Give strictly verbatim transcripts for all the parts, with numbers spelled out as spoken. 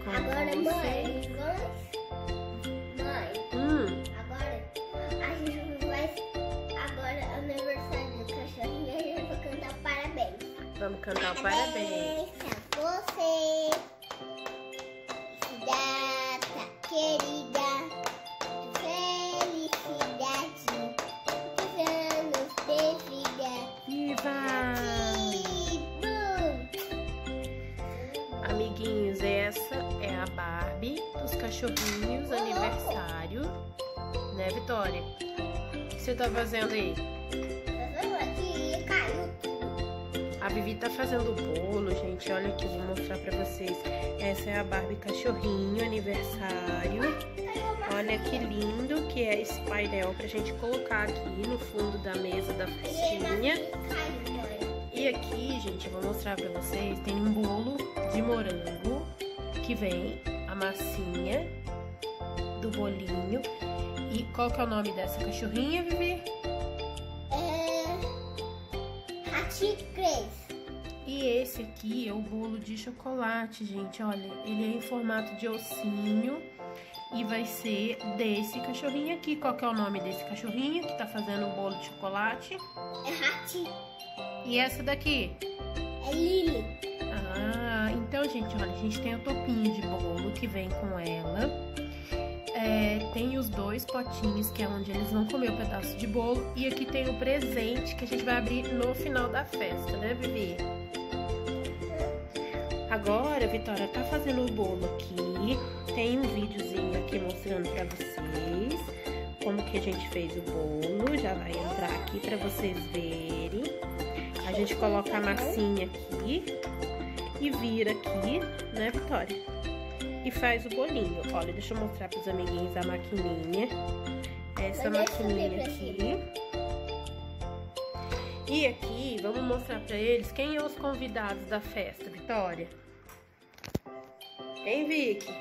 com Agora, você. mãe, vamos... Mãe, Hum, agora a gente vai... Agora, aniversário do cachorrinho, a gente vai cantar parabéns. vamos cantar o parabéns. Pra você, data querida, felicidade, muitos anos de vida. Viva! Bom. Amiguinhos, essa é a Barbie dos cachorrinhos aniversário. Né, Vitória? O que você tá fazendo aí? Aqui caiu. A Vivi tá fazendo o bolo, gente. Olha aqui, eu vou mostrar pra vocês. Essa é a Barbie cachorrinho aniversário. Olha que lindo que é esse painel pra gente colocar aqui no fundo da mesa da festinha. E aqui, gente, eu vou mostrar pra vocês. Tem um bolo de morango que vem a massinha do bolinho. E qual que é o nome dessa cachorrinha, Vivi? E esse aqui é o bolo de chocolate, gente. Olha, ele é em formato de ossinho e vai ser desse cachorrinho aqui. Qual que é o nome desse cachorrinho que tá fazendo o bolo de chocolate? É Hati. E essa daqui? É Lily. Ah, então, gente, olha, a gente tem o topinho de bolo que vem com ela. É, tem os dois potinhos, que é onde eles vão comer o pedaço de bolo. E aqui tem o presente que a gente vai abrir no final da festa, né, Vivi? Agora a Vitória tá fazendo o bolo aqui. Tem um videozinho aqui mostrando pra vocês como que a gente fez o bolo. Já vai entrar aqui pra vocês verem. A gente coloca a massinha aqui e vira aqui, né, Vitória? E faz o bolinho. Olha, deixa eu mostrar pros amiguinhos a maquininha. Essa maquininha aqui. E aqui, vamos mostrar pra eles quem é os convidados da festa, Vitória. Quem, Vicky?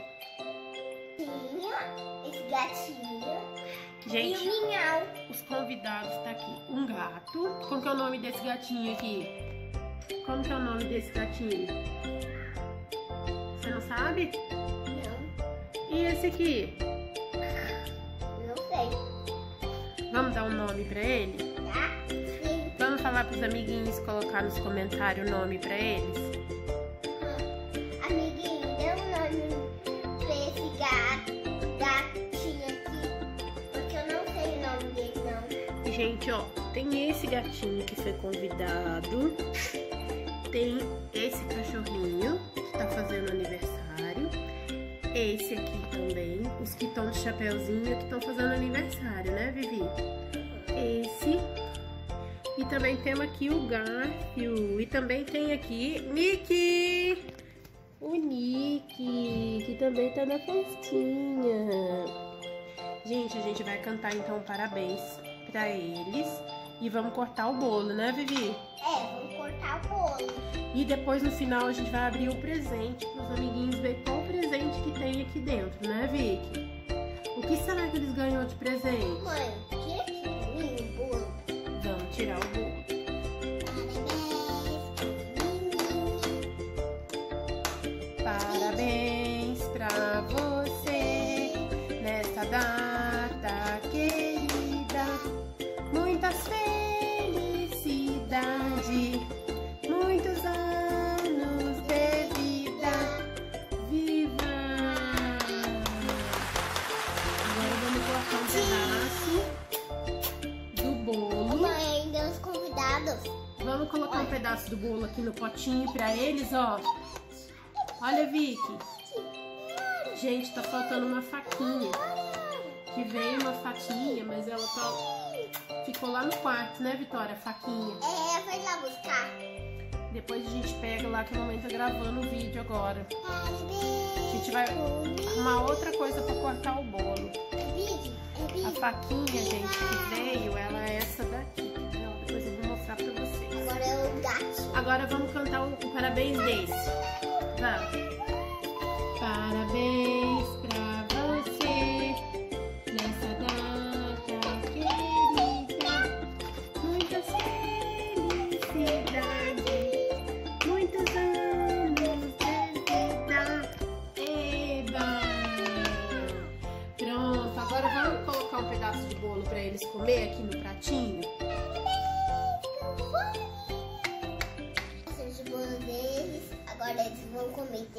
Esse gatinho. Gente, e o minhau. Os convidados tá aqui. Um gato. Como que é o nome desse gatinho aqui? Como que é o nome desse gatinho? Você não sabe? Não. E esse aqui? Não sei. Vamos dar um nome pra ele? Tá? Sim. Vamos falar pros amiguinhos colocar nos comentários o nome pra eles? Uhum. Amiguinho, dê um nome pra esse gato, gatinho aqui. Porque eu não sei o nome dele, não. Gente, ó, tem esse gatinho que foi convidado. Tem esse cachorrinho que tá fazendo aniversário. Esse aqui também. Os que estão de chapeuzinho que estão fazendo aniversário, né, Vivi? Esse. E também temos aqui o Garfield. E também tem aqui Nick. O Nick, que também tá na festinha. Gente, a gente vai cantar então parabéns pra eles. E vamos cortar o bolo, né, Vivi? É, vamos cortar o bolo. E depois no final a gente vai abrir o presente para os amiguinhos ver qual presente que tem aqui dentro, né, Vicky? O que será que eles ganham de presente? Mãe, tira aqui pra mim o bolo. Vamos tirar o bolo. Parabéns pra você nessa data querida. Muitas felicidades. Muitos anos de vida, viva! Agora vamos colocar um pedaço do bolo. Mãe, ainda os convidados. Vamos colocar um pedaço do bolo aqui no potinho pra eles, ó. Olha, Vicky. Gente, tá faltando uma faquinha. Que veio uma faquinha, mas ela tá... ficou lá no quarto, né, Vitória? A faquinha. É, vai lá buscar. Depois a gente pega lá que a mamãe tá gravando o vídeo agora. Parabéns. A gente vai arrumar outra coisa pra cortar o bolo. É vídeo? É vídeo? A faquinha, gente, que veio, ela é essa daqui, entendeu? Depois eu vou mostrar pra vocês. Agora é o gato. Agora vamos cantar o, o parabéns deles. Vamos. Parabéns pra você nessa data querida. Muitas felicidades. Muitos anos de vida. Ei.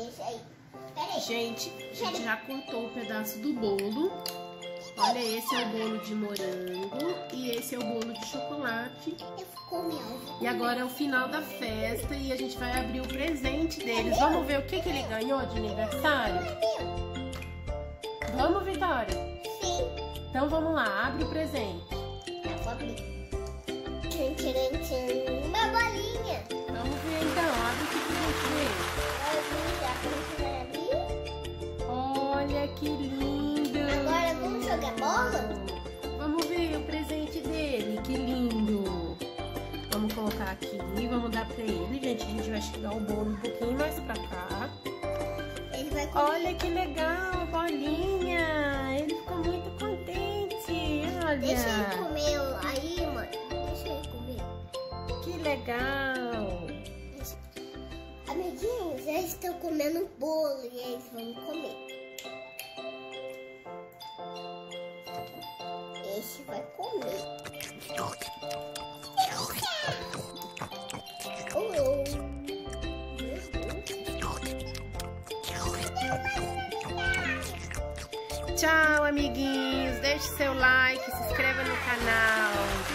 esse aí. Peraí. Gente, a gente já cortou o pedaço do bolo. Olha, esse é o bolo de morango e esse é o bolo de chocolate. Eu vou comer. E agora é o final da festa e a gente vai abrir o presente deles. Vamos ver o que, que ele ganhou de aniversário? Vamos, Vitória? Sim. Então vamos lá, abre o presente. Eu vou abrir. Tchim, tchim, tchim. Uma bolinha. Vamos ver então, abre o que, que a gente vê. Vai abrir, já vai abrir. Olha que lindo! Agora vamos jogar bola? Vamos ver o presente dele, que lindo! Vamos colocar aqui, vamos dar pra ele, gente. A gente vai chegar o bolo um pouquinho mais pra cá. Ele vai comer. Olha que legal, bolinha! Ele ficou muito contente, olha! Deixa ele comer aí, mãe. Deixa ele comer. Que legal! Amiguinhos, eles estão comendo bolo e eles vão comer. Esse vai comer. Oh, Tchau, amiguinhos! Deixe seu like, se inscreva no canal.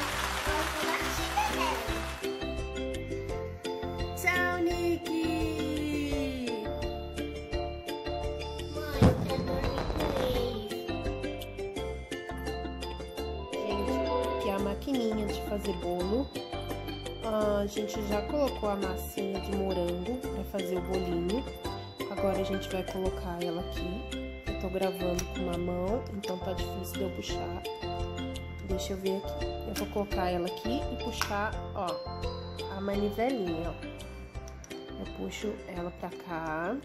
Tchau, Nick! mãe, eu quero dormir com eles. Aqui é a maquininha de fazer bolo. Ah, a gente já colocou a massinha de morango para fazer o bolinho. Agora a gente vai colocar ela aqui. Eu tô gravando com uma mão, então tá difícil de eu puxar. Deixa eu ver aqui. Eu vou colocar ela aqui e puxar, ó, a manivelinha, ó. Eu puxo ela pra cá.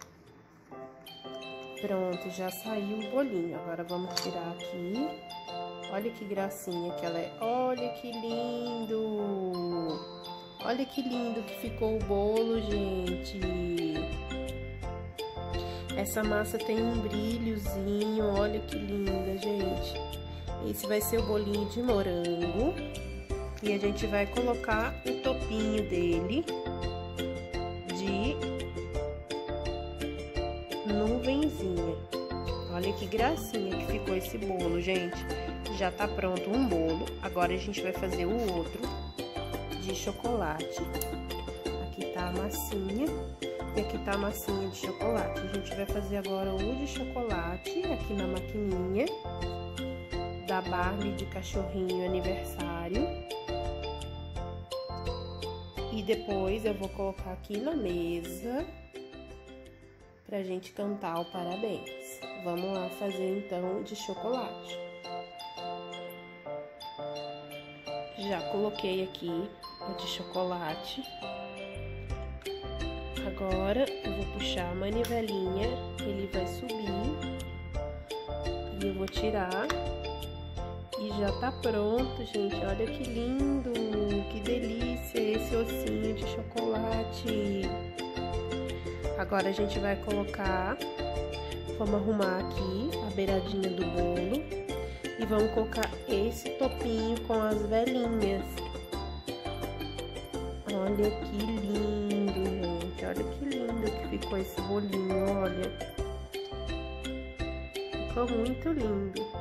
Pronto, já saiu o bolinho. Agora vamos tirar aqui. Olha que gracinha que ela é. Olha que lindo! Olha que lindo que ficou o bolo, gente. Essa massa tem um brilhozinho. Olha que linda, gente. Esse vai ser o bolinho de morango. E a gente vai colocar o topinho dele de nuvenzinha. Olha que gracinha que ficou esse bolo, gente. Já tá pronto um bolo. Agora a gente vai fazer o outro de chocolate. Aqui tá a massinha e aqui tá a massinha de chocolate. A gente vai fazer agora o de chocolate aqui na maquininha da Barbie de cachorrinho aniversário. E depois eu vou colocar aqui na mesa pra gente cantar o parabéns. Vamos lá fazer então de chocolate. Já coloquei aqui o de chocolate. Agora eu vou puxar a manivelinha, ele vai subir e eu vou tirar. E já tá pronto, gente. Olha que lindo, que delícia esse ossinho de chocolate. Agora a gente vai colocar, vamos arrumar aqui a beiradinha do bolo e vamos colocar esse topinho com as velinhas. Olha que lindo, gente. Olha que lindo que ficou esse bolinho, olha. Ficou muito lindo.